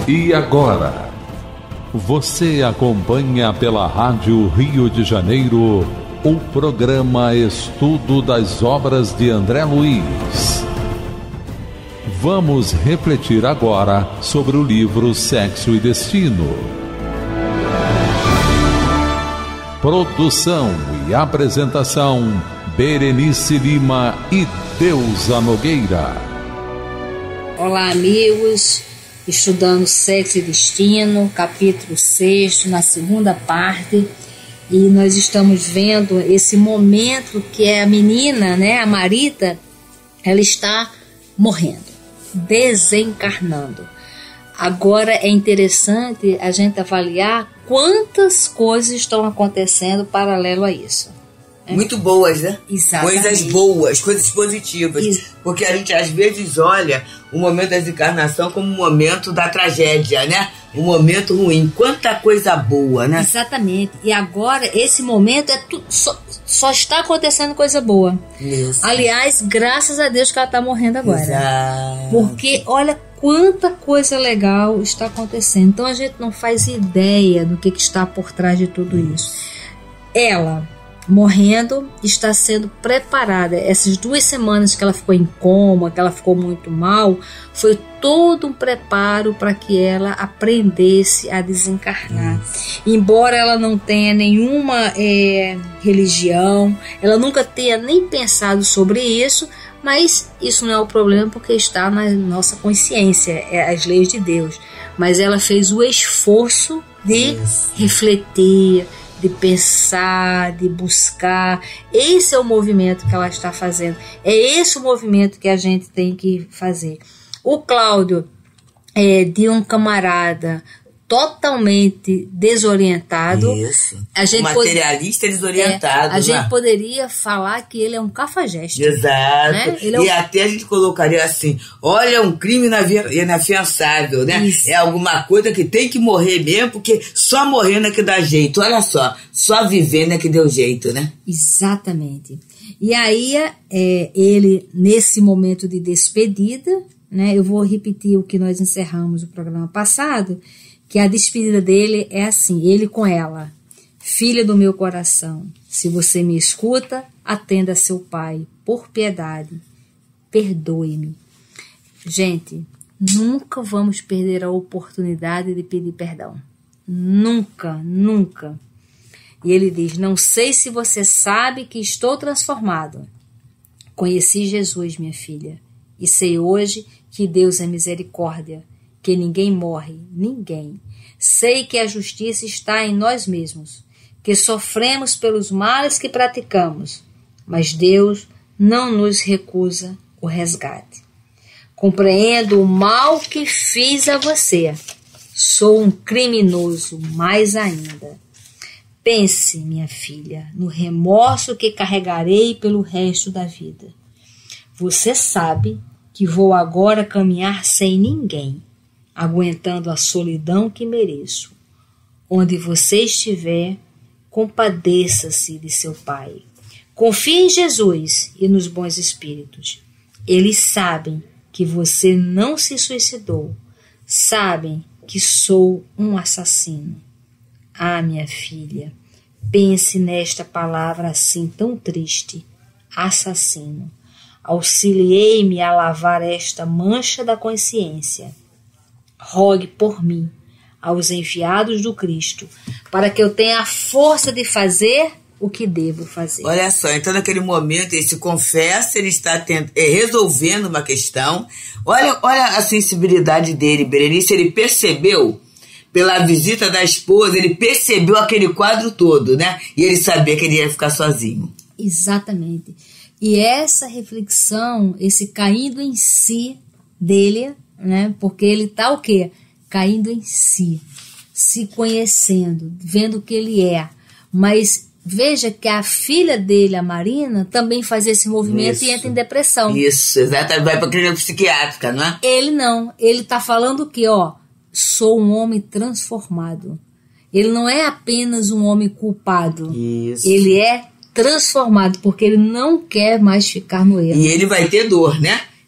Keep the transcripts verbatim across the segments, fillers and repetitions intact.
E agora, você acompanha pela Rádio Rio de Janeiro o programa Estudo das Obras de André Luiz. Vamos refletir agora sobre o livro Sexo e Destino. Produção e apresentação, Berenice Lima e Deusa Nogueira. Olá, amigos, estudando Sexo e Destino, capítulo seis, na segunda parte, e nós estamos vendo esse momento que é a menina, né, a Marita, ela está morrendo, desencarnando. Agora é interessante a gente avaliar quantas coisas estão acontecendo paralelo a isso. É. Muito boas, né? Exatamente. Coisas boas, coisas positivas. Isso. Porque a gente às vezes olha o momento da desencarnação como um momento da tragédia, né? Um momento ruim. Quanta coisa boa, né? Exatamente. E agora, esse momento, é tu, só, só está acontecendo coisa boa. Isso. Aliás, graças a Deus que ela está morrendo agora. Exato. Porque olha quanta coisa legal está acontecendo. Então a gente não faz ideia do que, que está por trás de tudo isso. Ela, morrendo, está sendo preparada. Essas duas semanas que ela ficou em coma, que ela ficou muito mal, foi todo um preparo para que ela aprendesse a desencarnar. Embora ela não tenha nenhuma é, religião, ela nunca tenha nem pensado sobre isso, mas isso não é o problema porque está na nossa consciência, é as leis de Deus. Mas ela fez o esforço de Isso. refletir, de pensar, de buscar. Esse é o movimento que ela está fazendo. É esse o movimento que a gente tem que fazer. O Cláudio é de um camarada totalmente desorientado. Isso. A gente materialista pod... desorientado. É, a gente né? poderia falar que ele é um cafajeste. Exato. Né? Ele é e um... até a gente colocaria assim, olha, um crime inafiançável, né? Isso. É alguma coisa que tem que morrer mesmo, porque só morrendo é que dá jeito. Olha só, só vivendo é que deu jeito, né? Exatamente. E aí, é, ele, nesse momento de despedida, né? Eu vou repetir o que nós encerramos no programa passado, que a despedida dele é assim, ele com ela: filha do meu coração, se você me escuta, atenda a seu pai, por piedade, perdoe-me. Gente, nunca vamos perder a oportunidade de pedir perdão. Nunca, nunca. E ele diz: não sei se você sabe que estou transformado. Conheci Jesus, minha filha, e sei hoje que Deus é misericórdia, que ninguém morre, ninguém. Sei que a justiça está em nós mesmos, que sofremos pelos males que praticamos, mas Deus não nos recusa o resgate. Compreendo o mal que fiz a você. Sou um criminoso mais ainda. Pense, minha filha, no remorso que carregarei pelo resto da vida. Você sabe que vou agora caminhar sem ninguém, aguentando a solidão que mereço. Onde você estiver, compadeça-se de seu pai. Confie em Jesus e nos bons espíritos. Eles sabem que você não se suicidou. Sabem que sou um assassino. Ah, minha filha, pense nesta palavra assim tão triste, assassino. Auxiliei-me a lavar esta mancha da consciência. Rogue por mim aos enviados do Cristo, para que eu tenha a força de fazer o que devo fazer. Olha só, então naquele momento ele se confessa, ele está tent... é, resolvendo uma questão. Olha, olha a sensibilidade dele, Berenice, ele percebeu, pela visita da esposa, ele percebeu aquele quadro todo, né? E ele sabia que ele ia ficar sozinho. Exatamente. E essa reflexão, esse caindo em si dele, né? Porque ele está o quê? Caindo em si, se conhecendo, vendo o que ele é. Mas veja que a filha dele, a Marina, também faz esse movimento Isso. e entra em depressão. Isso, exatamente. Vai para a clínica psiquiátrica, não é? Ele não. Ele está falando que, ó, sou um homem transformado. Ele não é apenas um homem culpado. Isso. Ele é transformado, porque ele não quer mais ficar no erro. E ele vai ter dor, né?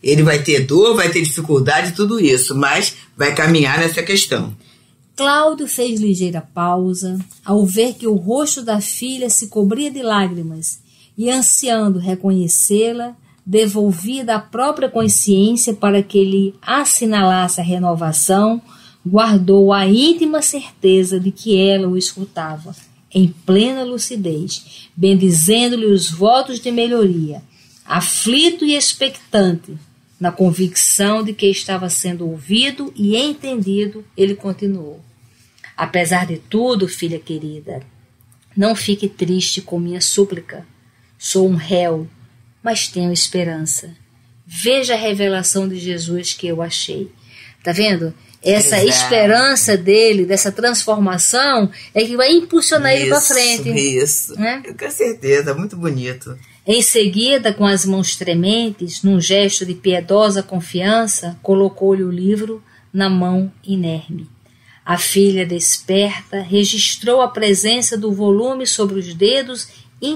Ele vai ter dor, vai ter dificuldade, tudo isso, mas vai caminhar nessa questão. Cláudio fez ligeira pausa, ao ver que o rosto da filha se cobria de lágrimas, e ansiando reconhecê-la, devolvida à própria consciência para que lhe assinalasse a renovação, guardou a íntima certeza de que ela o escutava, em plena lucidez, bendizendo-lhe os votos de melhoria, aflito e expectante, na convicção de que estava sendo ouvido e entendido, ele continuou. Apesar de tudo, filha querida, não fique triste com minha súplica. Sou um réu, mas tenho esperança. Veja a revelação de Jesus que eu achei. Tá vendo? Essa Exato. Esperança dele, dessa transformação, é que vai impulsionar isso, ele para frente. Isso, né? Com certeza, muito bonito. Em seguida, com as mãos trementes, num gesto de piedosa confiança, colocou-lhe o livro na mão inerme. A filha, desperta, registrou a presença do volume sobre os dedos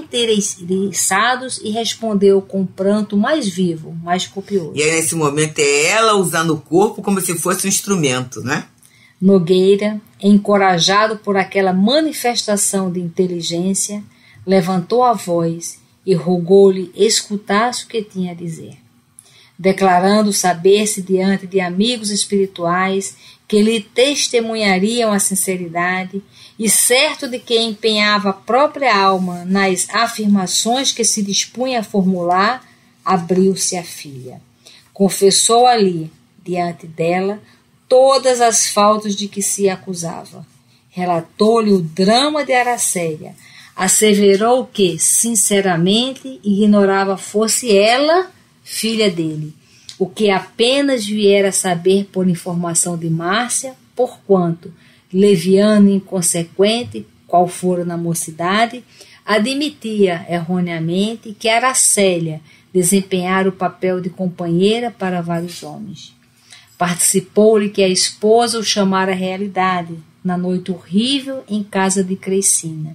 interessados e respondeu com um pranto mais vivo, mais copioso. E aí, nesse momento, é ela usando o corpo como se fosse um instrumento, né? Nogueira, encorajado por aquela manifestação de inteligência, levantou a voz e rogou-lhe escutasse o que tinha a dizer, declarando saber-se diante de amigos espirituais que lhe testemunhariam a sinceridade e certo de que empenhava a própria alma nas afirmações que se dispunha a formular, abriu-se a filha. Confessou ali, diante dela, todas as faltas de que se acusava. Relatou-lhe o drama de Aracélia, asseverou que, sinceramente, ignorava fosse ela filha dele, o que apenas viera saber por informação de Márcia, porquanto, leviano e inconsequente, qual fora na mocidade, admitia erroneamente que Aracélia desempenhara o papel de companheira para vários homens. Participou-lhe que a esposa o chamara à realidade, na noite horrível em casa de Crescina.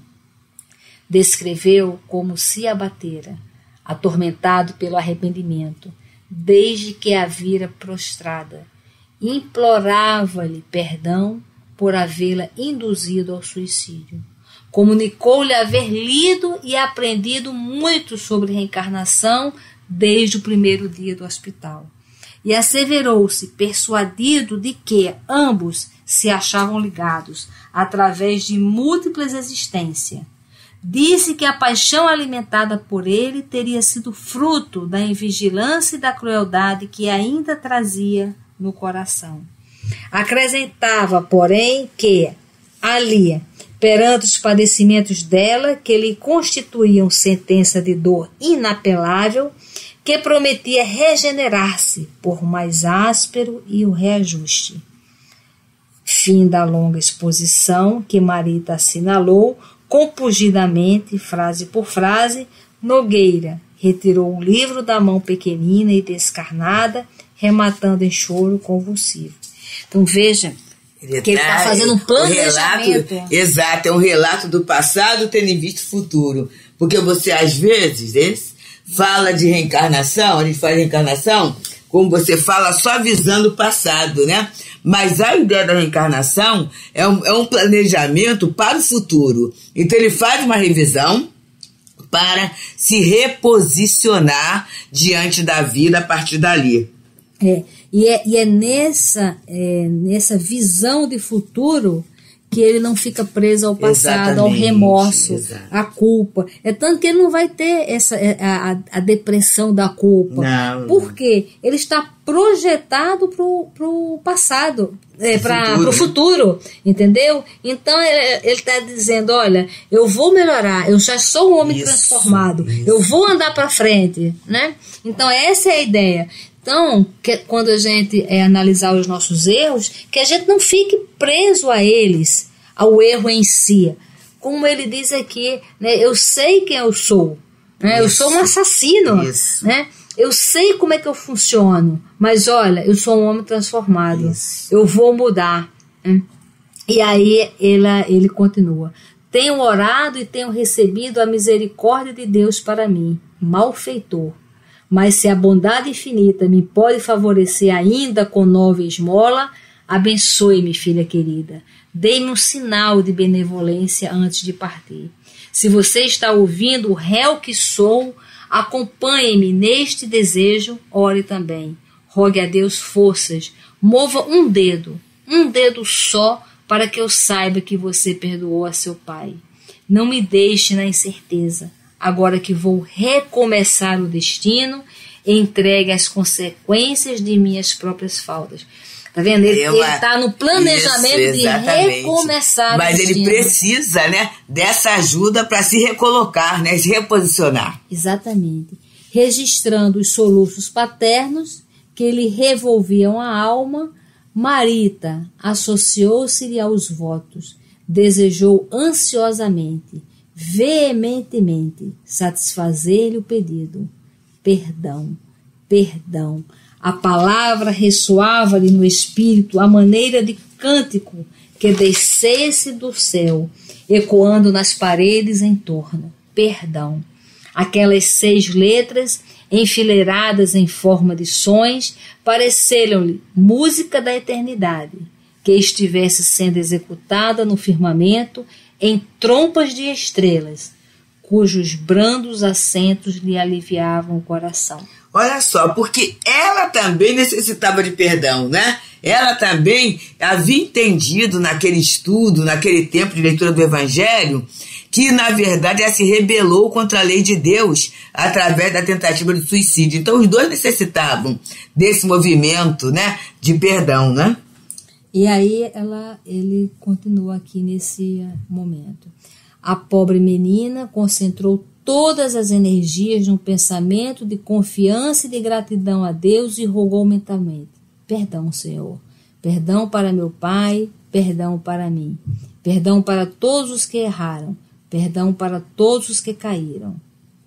Descreveu como se abatera, atormentado pelo arrependimento, desde que a vira prostrada. Implorava-lhe perdão por havê-la induzido ao suicídio. Comunicou-lhe haver lido e aprendido muito sobre reencarnação desde o primeiro dia do hospital. E asseverou-se persuadido de que ambos se achavam ligados através de múltiplas existências. Disse que a paixão alimentada por ele teria sido fruto da invigilância e da crueldade que ainda trazia no coração. Acrescentava, porém, que ali, perante os padecimentos dela, que lhe constituíam sentença de dor inapelável, que prometia regenerar-se por mais áspero e o reajuste. Fim da longa exposição que Marita assinalou, compungidamente, frase por frase. Nogueira retirou o livro da mão pequenina e descarnada, rematando em choro convulsivo. Então veja ele que ele está fazendo um planejamento. Relato, exato, é um relato do passado tendo em vista o futuro. Porque você, às vezes, esse, fala de reencarnação, a gente faz reencarnação, como você fala, só visando o passado, né? Mas a ideia da reencarnação é um, é um planejamento para o futuro. Então ele faz uma revisão para se reposicionar diante da vida a partir dali. É, e é, e é, nessa, é nessa visão de futuro que ele não fica preso ao passado, exatamente, ao remorso, exato, à culpa. É tanto que ele não vai ter essa, a, a depressão da culpa. Não. Por quê? Ele está projetado para o passado, é, para o futuro, entendeu? Então ele está dizendo, olha, eu vou melhorar, eu já sou um homem isso, transformado, isso. eu vou andar para frente, né? Então essa é a ideia. Então, que, quando a gente é, analisar os nossos erros, que a gente não fique preso a eles, ao erro em si. Como ele diz aqui, né, eu sei quem eu sou, né, eu sou um assassino, né, eu sei como é que eu funciono, mas olha, eu sou um homem transformado, isso. eu vou mudar. Né? E aí ele, ele continua, tenho orado e tenho recebido a misericórdia de Deus para mim, malfeitor. Mas se a bondade infinita me pode favorecer ainda com nova esmola, abençoe-me, filha querida. Dê-me um sinal de benevolência antes de partir. Se você está ouvindo o réu que sou, acompanhe-me neste desejo, ore também. Rogue a Deus forças, mova um dedo, um dedo só, para que eu saiba que você perdoou a seu pai. Não me deixe na incerteza. Agora que vou recomeçar o destino, entregue as consequências de minhas próprias faltas. Tá vendo? Ele está no planejamento Isso, de recomeçar Mas o destino. ele precisa, né, dessa ajuda para se recolocar, né, se reposicionar. Exatamente. Registrando os soluços paternos que lhe revolviam a alma, Marita associou-se-lhe aos votos, desejou ansiosamente, veementemente, satisfazer-lhe o pedido. Perdão, perdão. A palavra ressoava-lhe no espírito à maneira de cântico que descesse do céu, ecoando nas paredes em torno. Perdão. Aquelas seis letras, enfileiradas em forma de sons, pareceram-lhe música da eternidade, que estivesse sendo executada no firmamento em trompas de estrelas, cujos brandos acentos lhe aliviavam o coração. Olha só, porque ela também necessitava de perdão, né? Ela também havia entendido naquele estudo, naquele tempo de leitura do Evangelho, que na verdade ela se rebelou contra a lei de Deus através da tentativa de suicídio. Então os dois necessitavam desse movimento, né, de perdão, né? E aí ela, ele continua aqui nesse momento. A pobre menina concentrou todas as energias num pensamento de confiança e de gratidão a Deus e rogou mentalmente: perdão, Senhor, perdão para meu pai, perdão para mim, perdão para todos os que erraram, perdão para todos os que caíram.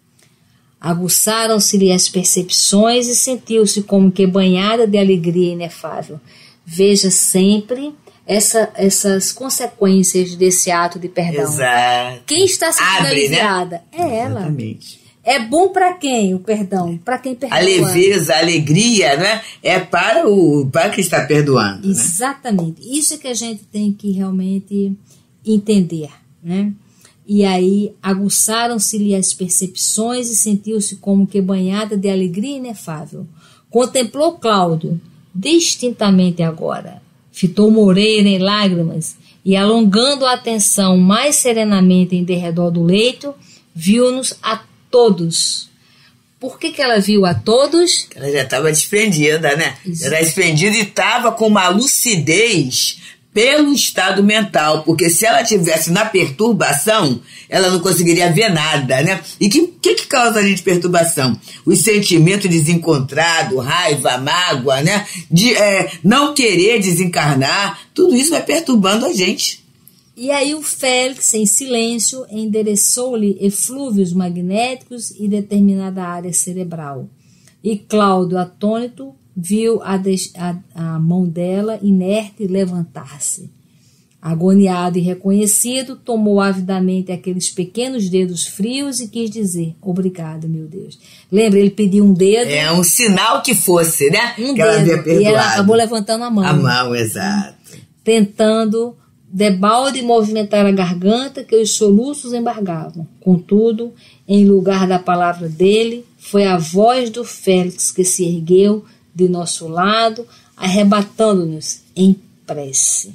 Aguçaram-se-lhe as percepções e sentiu-se como que banhada de alegria inefável. Veja sempre essa, essas consequências desse ato de perdão. Exato. Quem está sendo aliviada? Né? É ela. Exatamente. É bom para quem o perdão? Para quem perdoa. A leveza, a alegria, né? É para o para quem está perdoando. Exatamente. Né? Isso é que a gente tem que realmente entender, né? E aí aguçaram-se-lhe as percepções e sentiu-se como que banhada de alegria inefável. Contemplou Cláudio distintamente agora. Fitou Moreira em lágrimas e, alongando a atenção mais serenamente em derredor do leito, viu-nos a todos. Por que que ela viu a todos? Ela já estava desprendida, né? Isso. Ela era desprendida e estava com uma lucidez pelo estado mental, porque se ela tivesse na perturbação, ela não conseguiria ver nada, né? E o que, que, que causa a gente perturbação? Os sentimentos desencontrados, raiva, mágoa, né? De é, não querer desencarnar, tudo isso vai perturbando a gente. E aí o Félix, em silêncio, endereçou-lhe eflúvios magnéticos e determinada área cerebral. E Cláudio, atônito, viu a, de, a, a mão dela inerte levantar-se. Agoniado e reconhecido, tomou avidamente aqueles pequenos dedos frios e quis dizer: obrigado, meu Deus. Lembra, ele pediu um dedo. É um sinal que fosse, né? Um que ela dedo. havia perdoado. E ela acabou levantando a mão. A mão, exato. Tentando debalde movimentar a garganta que os soluços embargavam. Contudo, em lugar da palavra dele, foi a voz do Félix que se ergueu de nosso lado, arrebatando-nos em prece.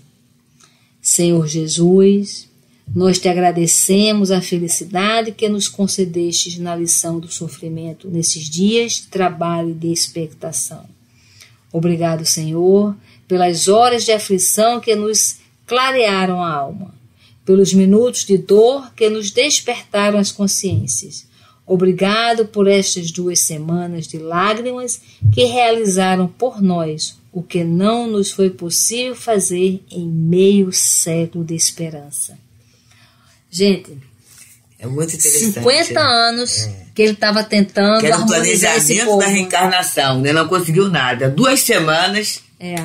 Senhor Jesus, nós te agradecemos a felicidade que nos concedestes na lição do sofrimento nesses dias de trabalho e de expectação. Obrigado, Senhor, pelas horas de aflição que nos clarearam a alma, pelos minutos de dor que nos despertaram as consciências. Obrigado por estas duas semanas de lágrimas que realizaram por nós o que não nos foi possível fazer em meio século de esperança. Gente, é muito interessante. cinquenta anos é. que ele estava tentando que era um harmonizar esse planejamento povo. da reencarnação, né? Não conseguiu nada. Duas semanas. É.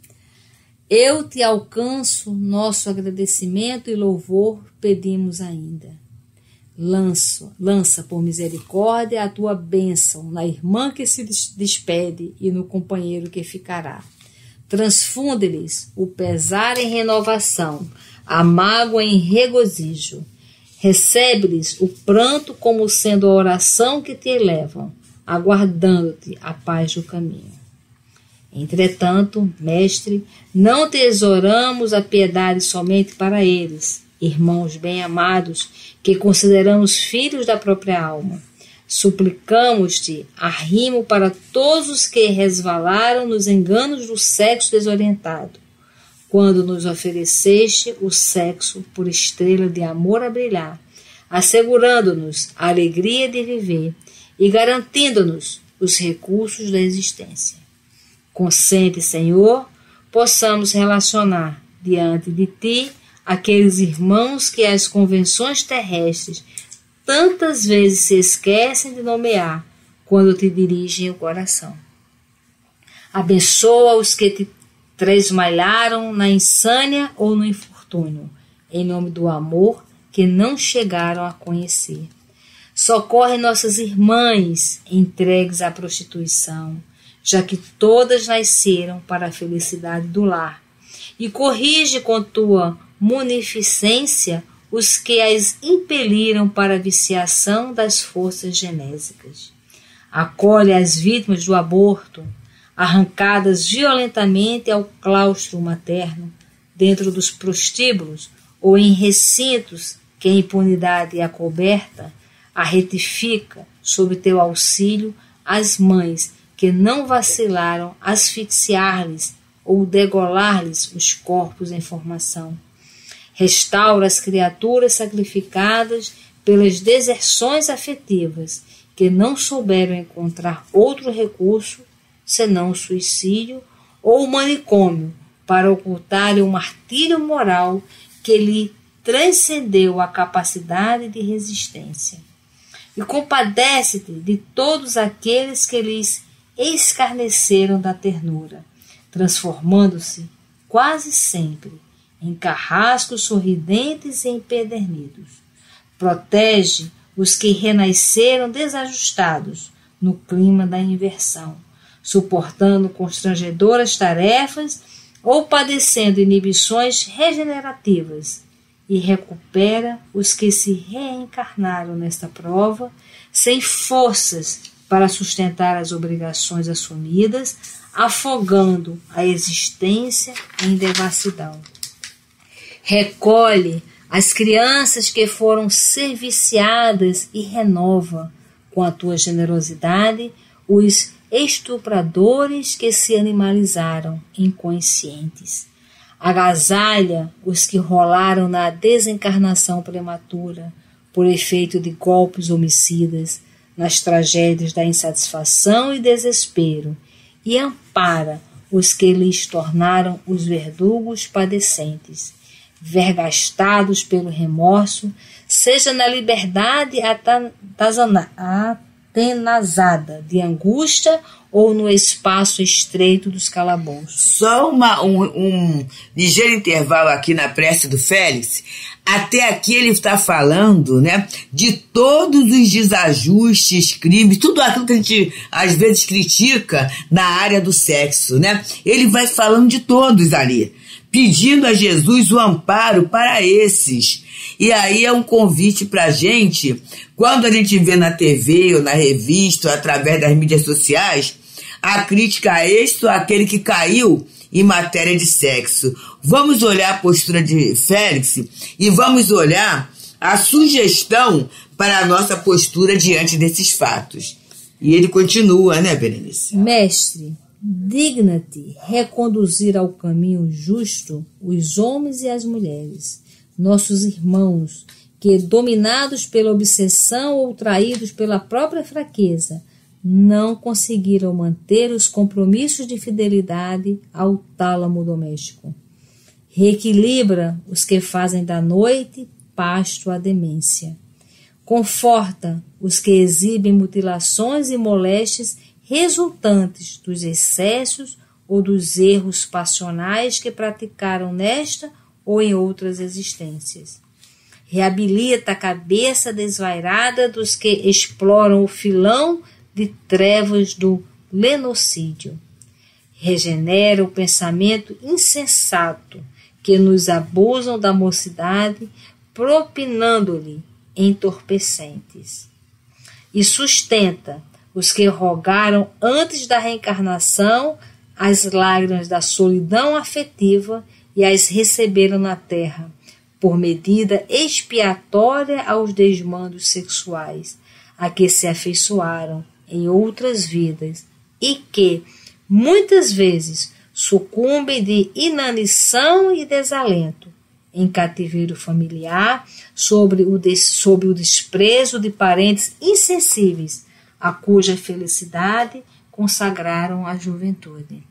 Eu te alcanço, nosso agradecimento e louvor pedimos ainda. Lança, lança por misericórdia a tua bênção na irmã que se despede e no companheiro que ficará. Transfunde-lhes o pesar em renovação, a mágoa em regozijo. Recebe-lhes o pranto como sendo a oração que te elevam, aguardando-te a paz do caminho. Entretanto, mestre, não te exoramos a piedade somente para eles, irmãos bem-amados, que consideramos filhos da própria alma. Suplicamos-te arrimo para todos os que resvalaram nos enganos do sexo desorientado, quando nos ofereceste o sexo por estrela de amor a brilhar, assegurando-nos a alegria de viver e garantindo-nos os recursos da existência. Consente, Senhor, possamos relacionar diante de Ti aqueles irmãos que as convenções terrestres tantas vezes se esquecem de nomear quando te dirigem o coração. Abençoa os que te tresmalharam na insânia ou no infortúnio, em nome do amor que não chegaram a conhecer. Socorre nossas irmãs entregues à prostituição, já que todas nasceram para a felicidade do lar, e corrige com tua munificência os que as impeliram para a viciação das forças genésicas. Acolhe as vítimas do aborto, arrancadas violentamente ao claustro materno, dentro dos prostíbulos ou em recintos que a impunidade acoberta, a retifica, sob teu auxílio, as mães que não vacilaram asfixiar-lhes ou degolar-lhes os corpos em formação. Restaura as criaturas sacrificadas pelas deserções afetivas, que não souberam encontrar outro recurso senão o suicídio ou o manicômio para ocultarem o martírio moral que lhe transcendeu a capacidade de resistência. E compadece-te de todos aqueles que lhes escarneceram da ternura, transformando-se quase sempre em carrascos sorridentes e empedernidos. Protege os que renasceram desajustados no clima da inversão, suportando constrangedoras tarefas ou padecendo inibições regenerativas, e recupera os que se reencarnaram nesta prova, sem forças para sustentar as obrigações assumidas, afogando a existência em devassidão. Recolhe as crianças que foram serviciadas e renova, com a tua generosidade, os estupradores que se animalizaram inconscientes. Agasalha os que rolaram na desencarnação prematura, por efeito de golpes homicidas, nas tragédias da insatisfação e desespero, e ampara os que lhes tornaram os verdugos padecentes, vergastados pelo remorso, seja na liberdade atenazada de angústia ou no espaço estreito dos calabouços. Só uma, um, um ligeiro intervalo aqui na prece do Félix. Até aqui ele está falando, né, de todos os desajustes, crimes, tudo aquilo que a gente às vezes critica na área do sexo, né? Ele vai falando de todos ali, pedindo a Jesus o amparo para esses. E aí é um convite para a gente, quando a gente vê na T V ou na revista, ou através das mídias sociais, a crítica a este ou aquele que caiu em matéria de sexo. Vamos olhar a postura de Félix e vamos olhar a sugestão para a nossa postura diante desses fatos. E ele continua, né, Berenice? Mestre, digna-te reconduzir ao caminho justo os homens e as mulheres, nossos irmãos, que, dominados pela obsessão ou traídos pela própria fraqueza, não conseguiram manter os compromissos de fidelidade ao tálamo doméstico. Reequilibra os que fazem da noite pasto à demência. Conforta os que exibem mutilações e moléstias resultantes dos excessos ou dos erros passionais que praticaram nesta ou em outras existências. reabilita a cabeça desvairada dos que exploram o filão de trevas do lenocídio. Regenera o pensamento insensato que nos abusam da mocidade, propinando-lhe entorpecentes. E sustenta os que rogaram antes da reencarnação as lágrimas da solidão afetiva e as receberam na terra, por medida expiatória aos desmandos sexuais, a que se afeiçoaram em outras vidas e que, muitas vezes, sucumbem de inanição e desalento, em cativeiro familiar, sobre o, des, sobre o desprezo de parentes insensíveis, a cuja felicidade consagraram a juventude.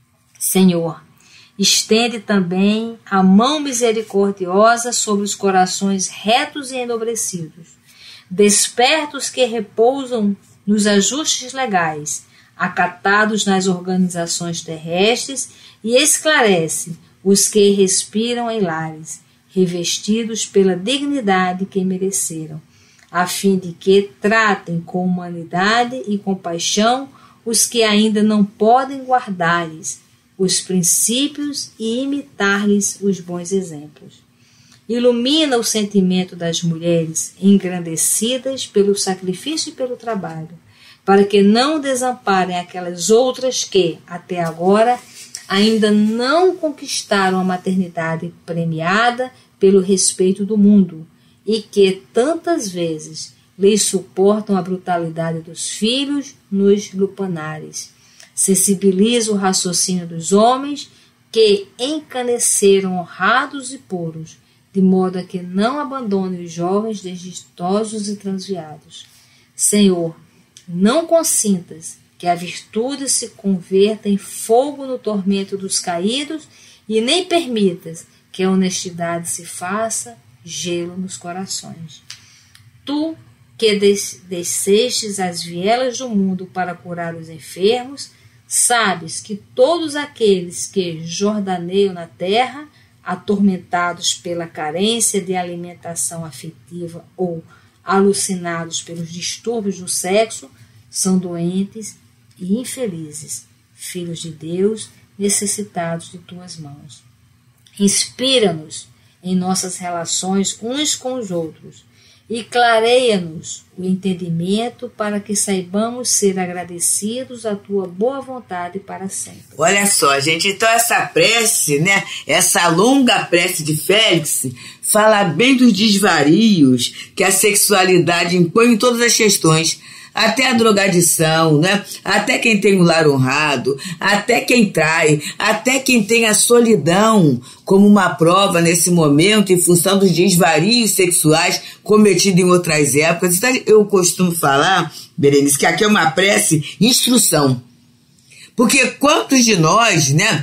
Senhor, estende também a mão misericordiosa sobre os corações retos e enobrecidos. Desperta os que repousam nos ajustes legais, acatados nas organizações terrestres, e esclarece os que respiram em lares, revestidos pela dignidade que mereceram, a fim de que tratem com humanidade e compaixão os que ainda não podem guardar-lhes os princípios e imitar-lhes os bons exemplos. Ilumina o sentimento das mulheres engrandecidas pelo sacrifício e pelo trabalho, para que não desamparem aquelas outras que, até agora, ainda não conquistaram a maternidade premiada pelo respeito do mundo e que tantas vezes lhes suportam a brutalidade dos filhos nos lupanares. Sensibiliza o raciocínio dos homens que encaneceram honrados e puros, de modo a que não abandonem os jovens desditosos e transviados. Senhor, não consintas que a virtude se converta em fogo no tormento dos caídos e nem permitas que a honestidade se faça gelo nos corações. Tu, que des- descestes as vielas do mundo para curar os enfermos, sabes que todos aqueles que jordaneiam na terra, atormentados pela carência de alimentação afetiva ou alucinados pelos distúrbios do sexo, são doentes e infelizes, filhos de Deus necessitados de tuas mãos. Inspira-nos em nossas relações uns com os outros e clareia-nos o entendimento para que saibamos ser agradecidos à tua boa vontade para sempre. Olha só, gente, então essa prece, né, essa longa prece de Félix fala bem dos desvarios que a sexualidade impõe em todas as questões, até a drogadição, né? Até quem tem um lar honrado, até quem trai, até quem tem a solidão como uma prova nesse momento em função dos desvarios sexuais cometidos em outras épocas. Então, eu costumo falar, Berenice, que aqui é uma prece instrução. Porque quantos de nós, né?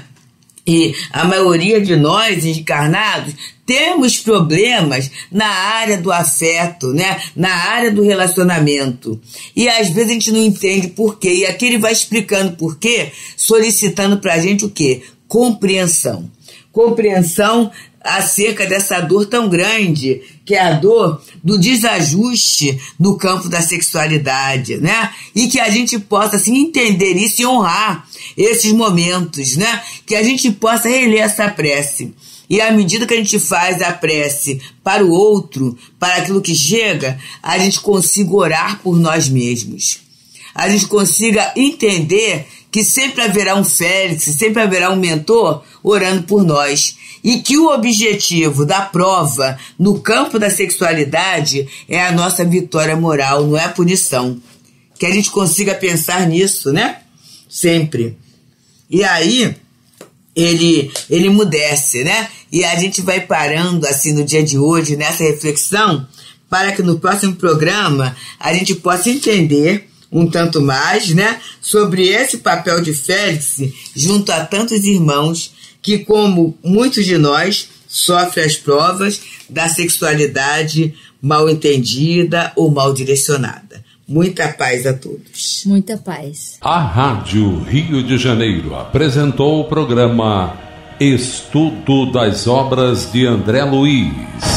E a maioria de nós encarnados temos problemas na área do afeto, né? Na área do relacionamento. E às vezes a gente não entende por quê. E aqui ele vai explicando por quê, solicitando pra gente o quê? Compreensão. Compreensão acerca dessa dor tão grande, que é a dor do desajuste no campo da sexualidade, né? E que a gente possa, assim, entender isso e honrar esses momentos, né? Que a gente possa reler essa prece. E à medida que a gente faz a prece para o outro, para aquilo que chega, a gente consiga orar por nós mesmos. A gente consiga entender que sempre haverá um Félix, sempre haverá um mentor orando por nós. E que o objetivo da prova no campo da sexualidade é a nossa vitória moral, não é a punição. Que a gente consiga pensar nisso, né? Sempre. E aí, ele, ele emudece, né? E a gente vai parando, assim, no dia de hoje, nessa reflexão, para que no próximo programa a gente possa entender um tanto mais, né? Sobre esse papel de Félix junto a tantos irmãos que, como muitos de nós, sofrem as provas da sexualidade mal entendida ou mal direcionada. Muita paz a todos. Muita paz. A Rádio Rio de Janeiro apresentou o programa Estudo das Obras de André Luiz.